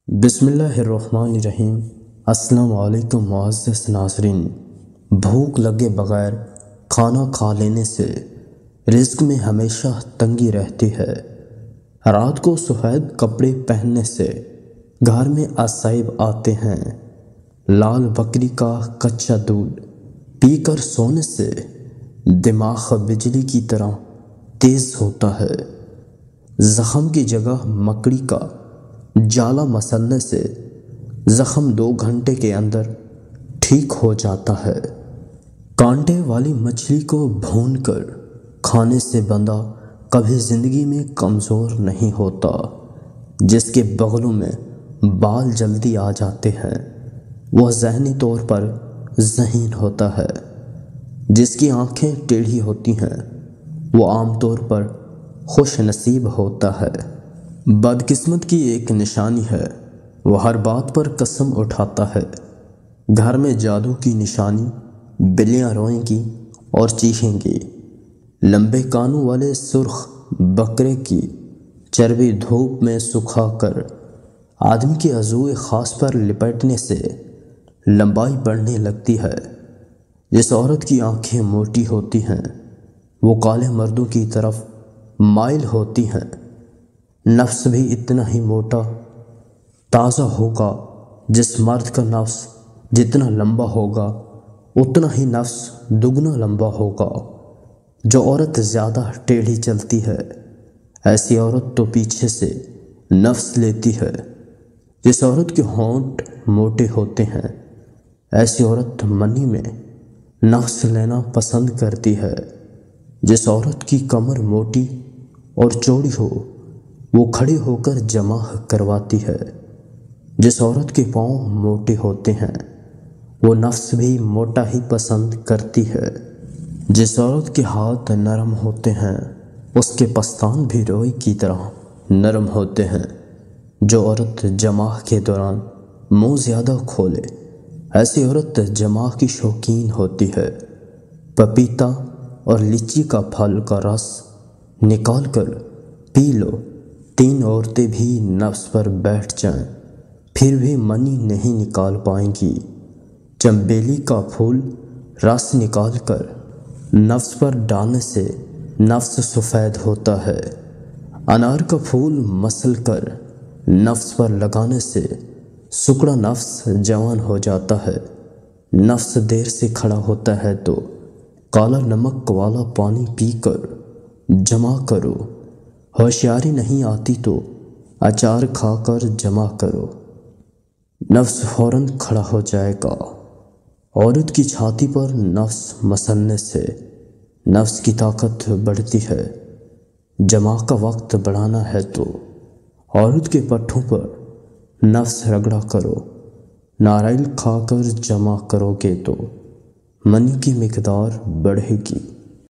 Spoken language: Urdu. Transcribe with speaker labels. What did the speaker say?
Speaker 1: بسم اللہ الرحمن الرحیم۔ السلام علیکم معزز ناظرین۔ بھوک لگے بغیر کھانا کھا لینے سے رزق میں ہمیشہ تنگی رہتی ہے۔ رات کو سفید کپڑے پہننے سے گھر میں عصائب آتے ہیں۔ لال بکری کا کچا دودھ پی کر سونے سے دماغ بجلی کی طرح تیز ہوتا ہے۔ زخم کی جگہ مکڑی کا جالا مسلنے سے زخم 2 گھنٹے کے اندر ٹھیک ہو جاتا ہے۔ کانٹے والی مچھلی کو بھون کر کھانے سے بندہ کبھی زندگی میں کمزور نہیں ہوتا۔ جس کے بغلوں میں بال جلدی آ جاتے ہیں وہ ذہنی طور پر ذہین ہوتا ہے۔ جس کی آنکھیں ٹیڑھی ہوتی ہیں وہ عام طور پر خوش نصیب ہوتا ہے۔ بدقسمت کی ایک نشانی ہے وہ ہر بات پر قسم اٹھاتا ہے۔ گھر میں جادو کی نشانی بلیاں روئیں گی اور چیخیں گی۔ لمبے کانوں والے سرخ بکرے کی چربی دھوپ میں سکھا کر آدمی کے عضوئے خاص پر لپیٹنے سے لمبائی بڑھنے لگتی ہے۔ جس عورت کی آنکھیں موٹی ہوتی ہیں وہ کالے مردوں کی طرف مائل ہوتی ہیں۔ نفس بھی اتنا ہی موٹا تازہ ہوگا۔ جس مرد کا نفس جتنا لمبا ہوگا اتنا ہی نفس دگنا لمبا ہوگا۔ جو عورت زیادہ ٹیڑھی چلتی ہے ایسی عورت تو پیچھے سے نفس لیتی ہے۔ جس عورت کے ہونٹ موٹے ہوتے ہیں ایسی عورت منی میں نفس لینا پسند کرتی ہے۔ جس عورت کی کمر موٹی اور چوڑی ہو وہ کھڑی ہو کر جمع کرواتی ہے۔ جس عورت کے پاؤں موٹے ہوتے ہیں وہ نفس بھی موٹا ہی پسند کرتی ہے۔ جس عورت کے ہاتھ نرم ہوتے ہیں اس کے پستان بھی روئی کی طرح نرم ہوتے ہیں۔ جو عورت جمع کے دوران منہ زیادہ کھولے ایسی عورت جمع کی شوقین ہوتی ہے۔ پپیتا اور لیچی کا پھل کا رس نکال کر پی لو 3 عورتیں بھی نفس پر بیٹھ جائیں پھر بھی منی نہیں نکال پائیں گی۔ چنبیلی کا پھول رس نکال کر نفس پر ڈالنے سے نفس سفید ہوتا ہے۔ انار کا پھول مسل کر نفس پر لگانے سے سکڑا نفس جوان ہو جاتا ہے۔ نفس دیر سے کھڑا ہوتا ہے تو کالا نمک والا پانی پی کر جمع کرو۔ ہوشیاری نہیں آتی تو اچار کھا کر جمع کرو۔ نفس فوراً کھڑا ہو جائے گا۔ عورت کی چھاتی پر نفس مسلنے سے نفس کی طاقت بڑھتی ہے۔ جمع کا وقت بڑھانا ہے تو عورت کے پٹھوں پر نفس رگڑا کرو۔ ناریل کھا کر جمع کرو گے تو منی کی مقدار بڑھے گی۔